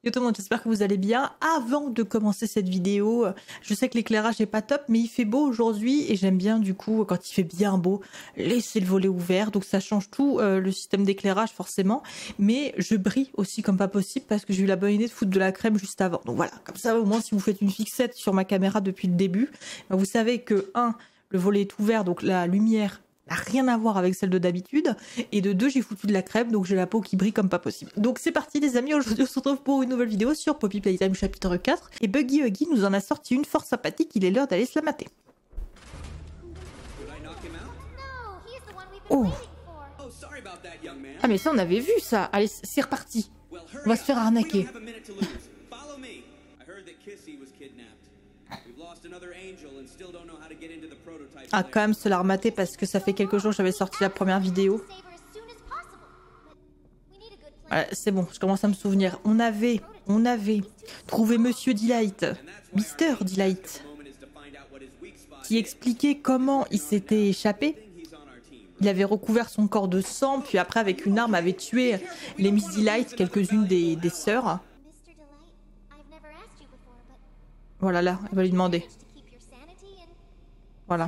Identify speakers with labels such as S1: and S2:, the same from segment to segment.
S1: Yo tout le monde, j'espère que vous allez bien. Avant de commencer cette vidéo, je sais que l'éclairage est pas top, mais il fait beau aujourd'hui et j'aime bien du coup quand il fait bien beau laisser le volet ouvert, donc ça change tout le système d'éclairage forcément, mais je brille aussi comme pas possible parce que j'ai eu la bonne idée de foutre de la crème juste avant. Donc voilà, comme ça au moins si vous faites une fixette sur ma caméra depuis le début, vous savez que le volet est ouvert, donc la lumière n'a rien à voir avec celle de d'habitude, et de deux, j'ai foutu de la crème, donc j'ai la peau qui brille comme pas possible. Donc c'est parti les amis, aujourd'hui on se retrouve pour une nouvelle vidéo sur Poppy Playtime chapitre 4, et Buggy Huggy nous en a sorti une fort sympathique, il est l'heure d'aller se la mater. Oh. Ah mais ça on avait vu ça, allez c'est reparti, on va se faire arnaquer. Ah quand même se la remater parce que ça fait quelques jours que j'avais sorti la première vidéo. Voilà, c'est bon, je commence à me souvenir. On avait trouvé Monsieur Delight, Mister Delight, qui expliquait comment il s'était échappé. Il avait recouvert son corps de sang, puis après avec une arme avait tué les Miss Delight, quelques-unes des sœurs. Voilà, là, elle va lui demander. Voilà.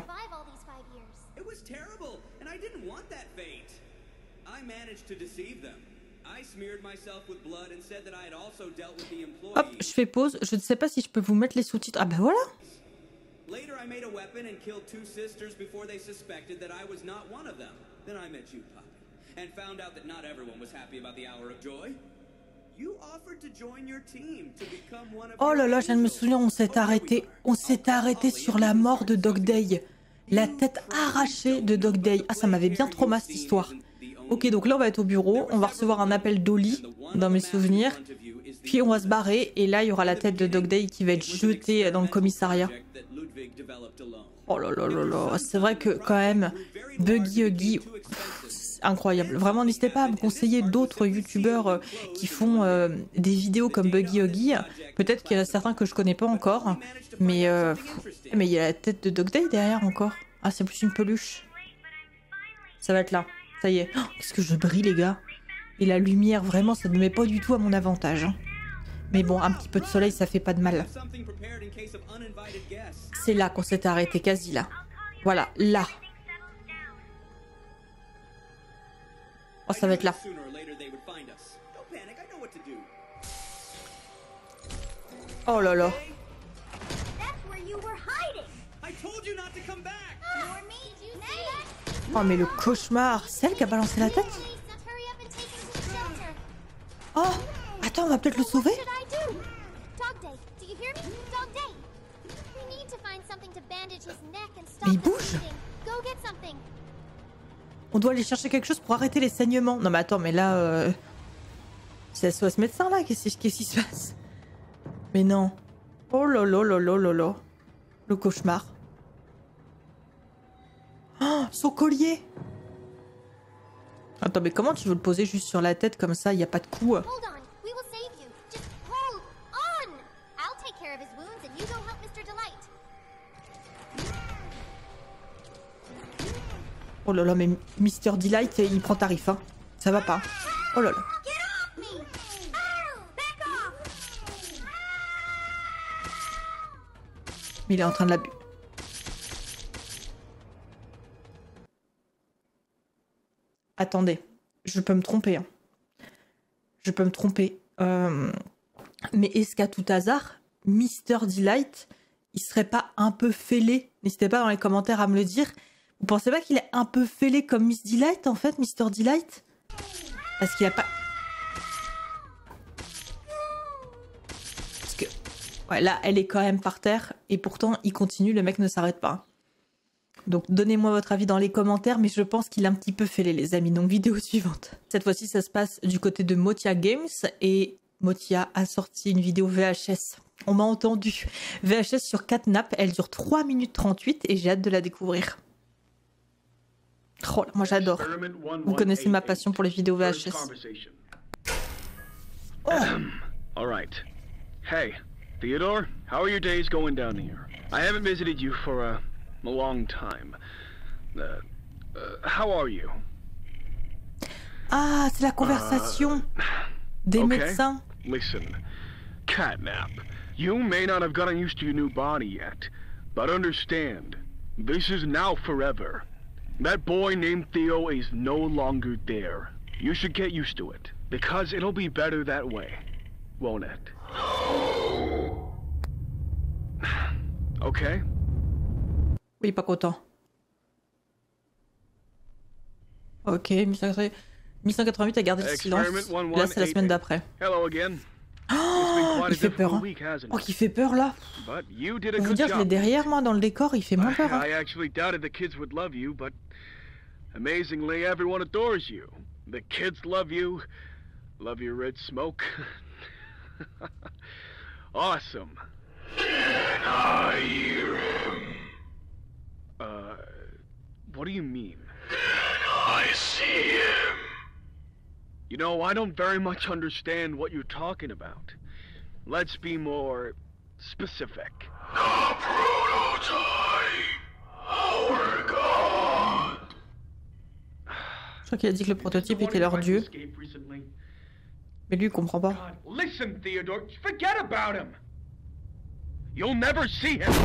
S1: Hop, je fais pause. Je ne sais pas si je peux vous mettre les sous-titres. Ah ben voilà. Later, I made a weapon and killed two sisters before they suspected that I was not one of them. Then I met you, Poppy, and found out that not everyone was happy about the hour of joy. You offered to join your team to become one of. Oh là là, je viens de me souvenir, on s'est arrêté sur la mort de Dog Day. La tête arrachée de Dog Day. Ah, ça m'avait bien traumatisé cette histoire. Ok, donc là on va être au bureau, on va recevoir un appel d'Oli dans mes souvenirs, puis on va se barrer et là il y aura la tête de Dog Day qui va être jetée dans le commissariat. Oh là là là là, c'est vrai que quand même, Buggy Huggy, incroyable. Vraiment, n'hésitez pas à me conseiller d'autres youtubeurs qui font des vidéos comme Buggy Huggy. Peut-être qu'il y en a certains que je connais pas encore, mais il y a la tête de Dog Day derrière encore. Ah, c'est plus une peluche. Ça va être là. Ça y est. Oh, qu'est-ce que je brille, les gars. Et la lumière, vraiment, ça ne me met pas du tout à mon avantage. Mais bon, un petit peu de soleil, ça fait pas de mal. C'est là qu'on s'est arrêté, quasi là. Voilà, là. Oh, ça va être là. Oh là là. Oh mais le cauchemar. C'est elle qui a balancé la tête? Oh, attends, on va peut-être le sauver? Mais il bouge. On doit aller chercher quelque chose pour arrêter les saignements. Non mais attends, mais là... C'est SOS médecin là? Qu'est-ce qui se passe? Mais non. Oh là là là là là là. Le cauchemar. Oh, son collier. Attends, mais comment tu veux le poser juste sur la tête comme ça? Il n'y a pas de coup. Oh là là, mais Mister Delight, il prend tarif, hein. Ça va pas. Oh là là. Mais il est en train de la... Attendez, je peux me tromper. Hein. Je peux me tromper. Mais est-ce qu'à tout hasard, Mister Delight, il serait pas un peu fêlé? N'hésitez pas dans les commentaires à me le dire. Vous pensez pas qu'il est un peu fêlé comme Miss Delight en fait, Mister Delight? Parce qu'il a pas... Parce que... Ouais, là, elle est quand même par terre. Et pourtant, il continue, le mec ne s'arrête pas. Donc, donnez-moi votre avis dans les commentaires. Mais je pense qu'il est un petit peu fêlé, les amis. Donc, vidéo suivante. Cette fois-ci, ça se passe du côté de Motia Games. Et Motia a sorti une vidéo VHS. On m'a entendu. VHS sur Catnap. Elle dure 3 minutes 38 et j'ai hâte de la découvrir. Oh, moi j'adore. Vous connaissez ma passion pour les vidéos VHS. Oh.
S2: All right. Hey, Theodore, how are your days going down here? I haven't visited you for a long time. How are you?
S1: Ah, c'est la conversation des médecins.
S2: Listen, Catnap, you may not have gotten used to your new body yet, but understand, this is now forever. That boy named Theo is no longer there. You should get used to it, because it'll be better that way, won't it? Okay?
S1: Oui, pas content. Ok, 1188 a gardé le silence. Là, c'est la semaine d'après. Oh, il fait peur. Hein. Oh, qui fait peur là. Pour vous dire, je l'ai derrière moi dans le décor, il fait moins peur. Hein.
S2: Amazingly, everyone adores you. The kids love you. Love your red smoke. Awesome. Can I hear him? What do you mean? Can I see him? You know, I don't very much understand what you're talking about. Let's be more specific. The prototype. Our God.
S1: Je crois qu'il a dit que le prototype était leur dieu. Mais lui, il comprend pas.
S2: Listen, Theodore, forget about him. You'll never see him.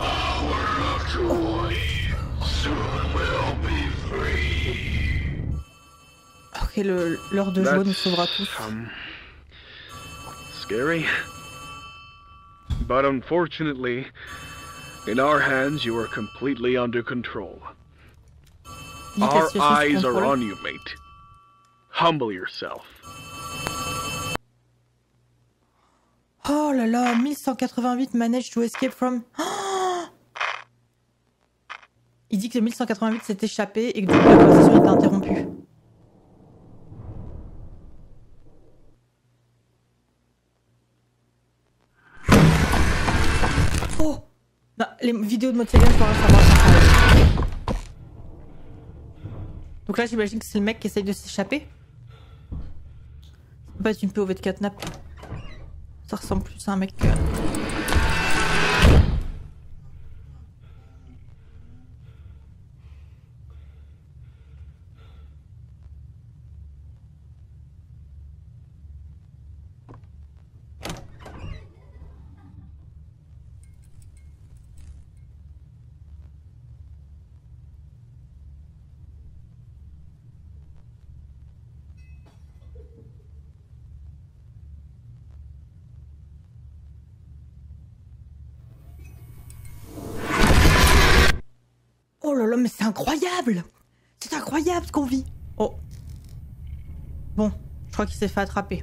S1: Ok, l'heure de joie nous sauvera tous.
S2: Scary. But unfortunately, in our hands, you are completely under control. Our eyes are on you, mate. Humble yourself.
S1: Oh là là, 1188 managed to escape from... Oh, il dit que 1188 s'est échappé et que du coup la conversation était interrompue. Oh non, les vidéos de Motiagan, je pourrais savoir ça. Donc là, j'imagine que c'est le mec qui essaye de s'échapper. Ça peut pas être une POV de Catnap. Ça ressemble plus à un mec que... Oh là là, mais c'est incroyable! C'est incroyable ce qu'on vit! Oh. Bon, je crois qu'il s'est fait attraper.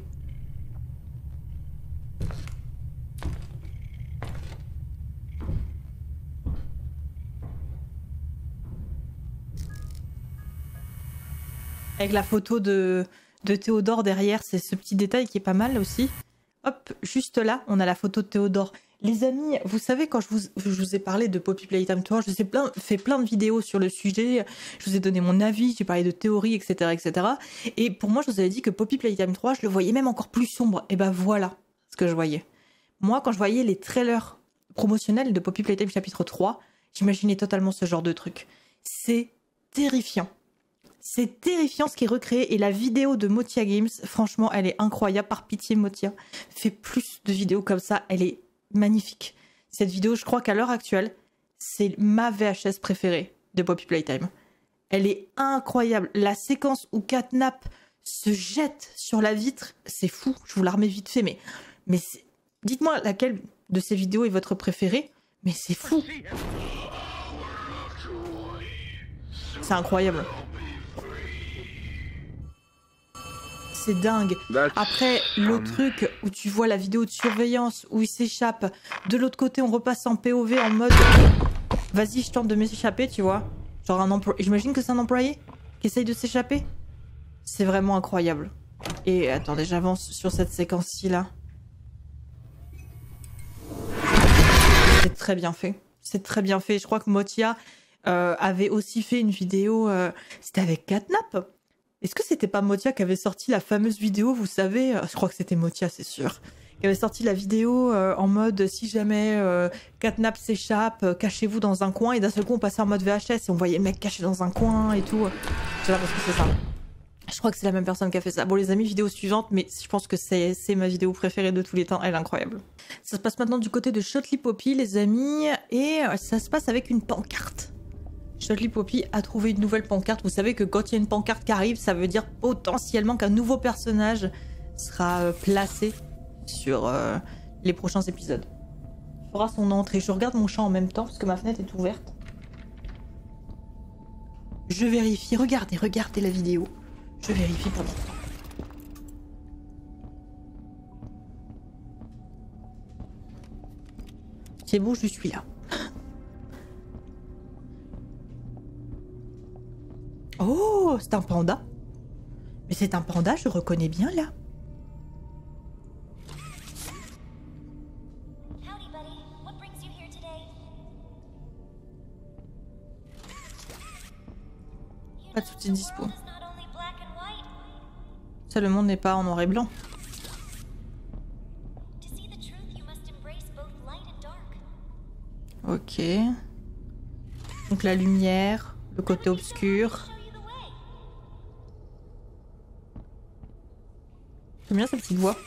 S1: Avec la photo de Théodore derrière, c'est ce petit détail qui est pas mal aussi. Hop, juste là, on a la photo de Théodore. Les amis, vous savez, quand je vous ai parlé de Poppy Playtime 3, je vous ai fait plein de vidéos sur le sujet, je vous ai donné mon avis, j'ai parlé de théories, etc., etc. Et pour moi, je vous avais dit que Poppy Playtime 3, je le voyais même encore plus sombre. Et ben voilà ce que je voyais. Moi, quand je voyais les trailers promotionnels de Poppy Playtime chapitre 3, j'imaginais totalement ce genre de truc. C'est terrifiant. C'est terrifiant ce qui est recréé. Et la vidéo de Motia Games, franchement, elle est incroyable. Par pitié, Motia, fais plus de vidéos comme ça. Elle est magnifique. Cette vidéo, je crois qu'à l'heure actuelle, c'est ma VHS préférée de Poppy Playtime. Elle est incroyable. La séquence où Catnap se jette sur la vitre, c'est fou. Je vous la remets vite fait, mais dites-moi laquelle de ces vidéos est votre préférée. Mais c'est fou. C'est incroyable. C'est dingue. Après, le truc où tu vois la vidéo de surveillance où il s'échappe, de l'autre côté, on repasse en POV en mode vas-y, je tente de m'échapper, tu vois. Genre un employé. J'imagine que c'est un employé qui essaye de s'échapper. C'est vraiment incroyable. Et attendez, j'avance sur cette séquence-ci là. C'est très bien fait. C'est très bien fait. Je crois que Motia avait aussi fait une vidéo. C'était avec Catnap. Est-ce que c'était pas Motia qui avait sorti la fameuse vidéo, vous savez, je crois que c'était Motia, c'est sûr, qui avait sorti la vidéo en mode si jamais Catnap s'échappe, cachez-vous dans un coin, et d'un seul coup on passait en mode VHS et on voyait le mec caché dans un coin et tout. J'ai l'impression que c'est ça. Je crois que c'est la même personne qui a fait ça. Bon les amis, vidéo suivante, mais je pense que c'est ma vidéo préférée de tous les temps, elle est incroyable. Ça se passe maintenant du côté de Shotley Poppy les amis, et ça se passe avec une pancarte. Shotley Poppy a trouvé une nouvelle pancarte. Vous savez que quand il y a une pancarte qui arrive, ça veut dire potentiellement qu'un nouveau personnage sera placé sur les prochains épisodes. Il fera son entrée. Je regarde mon chat en même temps parce que ma fenêtre est ouverte. Je vérifie, regardez la vidéo. Je vérifie pendant ce temps. C'est bon, je suis là. Oh, c'est un panda. Mais c'est un panda, je reconnais bien là. Pas de sous-titres dispo. Ça, le monde n'est pas en noir et blanc. Ok. Donc la lumière, le côté obscur. J'aime bien sa petite voix.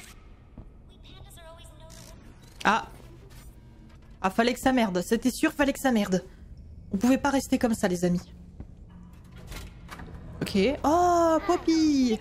S1: Ah. Ah, fallait que ça merde. C'était sûr, fallait que ça merde. On pouvait pas rester comme ça, les amis. Ok. Oh, Poppy!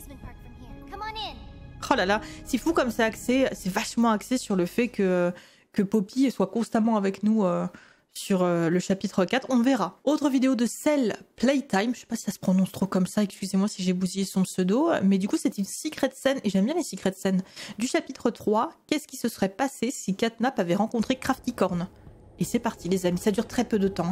S1: Oh là là, c'est fou comme c'est axé. C'est vachement axé sur le fait que Poppy soit constamment avec nous sur le chapitre 4. On verra. Autre vidéo de Cell Playtime. Je sais pas si ça se prononce trop comme ça. Excusez-moi si j'ai bousillé son pseudo. Mais du coup, c'est une secret scène. Et j'aime bien les secret scènes. Du chapitre 3. Qu'est-ce qui se serait passé si Catnap avait rencontré Craftycorn? Et c'est parti, les amis. Ça dure très peu de temps.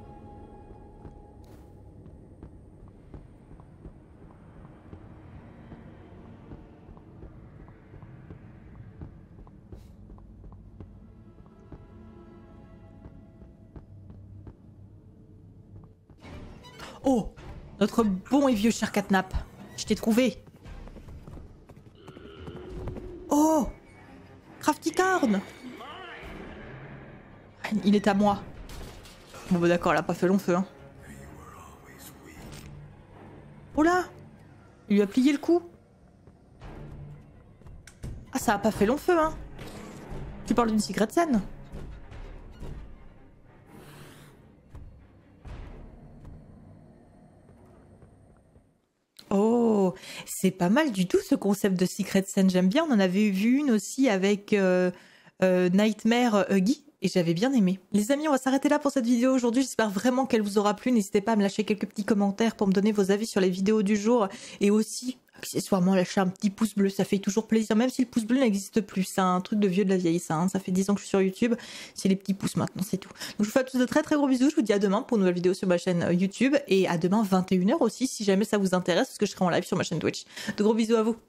S1: Oh, notre bon et vieux cher Catnap. Je t'ai trouvé. Oh, Craftycorn. Il est à moi. Bon bah d'accord, elle a pas fait long feu. Hein. Oh là, il lui a plié le cou. Ah, ça a pas fait long feu, hein. Tu parles d'une secret scène? Oh, c'est pas mal du tout ce concept de secret scène, j'aime bien. On en avait vu une aussi avec Nightmare Huggy et j'avais bien aimé. Les amis, on va s'arrêter là pour cette vidéo aujourd'hui. J'espère vraiment qu'elle vous aura plu. N'hésitez pas à me lâcher quelques petits commentaires pour me donner vos avis sur les vidéos du jour et aussi accessoirement lâcher un petit pouce bleu, ça fait toujours plaisir, même si le pouce bleu n'existe plus. C'est un truc de vieux de la vieille, ça. Hein. Ça fait 10 ans que je suis sur YouTube, c'est les petits pouces maintenant, c'est tout. Donc je vous fais à tous de très très gros bisous, je vous dis à demain pour une nouvelle vidéo sur ma chaîne YouTube et à demain 21 h aussi si jamais ça vous intéresse parce que je serai en live sur ma chaîne Twitch. De gros bisous à vous.